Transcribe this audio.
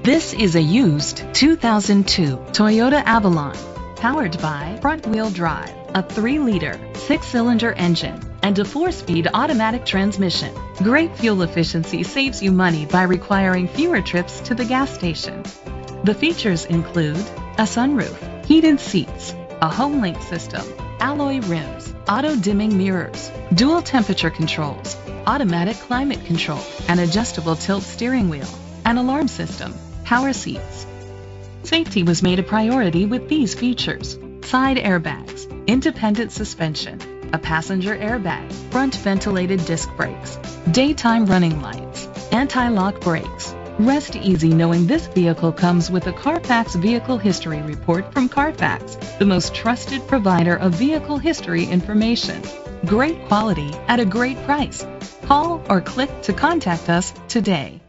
This is a used 2002 Toyota Avalon, powered by front-wheel drive, a 3-liter, 6-cylinder engine, and a 4-speed automatic transmission. Great fuel efficiency saves you money by requiring fewer trips to the gas station. The features include a sunroof, heated seats, a home-link system, alloy rims, auto-dimming mirrors, dual temperature controls, automatic climate control, an adjustable tilt steering wheel, an alarm system, power seats. Safety was made a priority with these features: side airbags, independent suspension, a passenger airbag, front ventilated disc brakes, daytime running lights, anti-lock brakes. Rest easy knowing this vehicle comes with a Carfax Vehicle History Report from Carfax, the most trusted provider of vehicle history information. Great quality at a great price. Call or click to contact us today.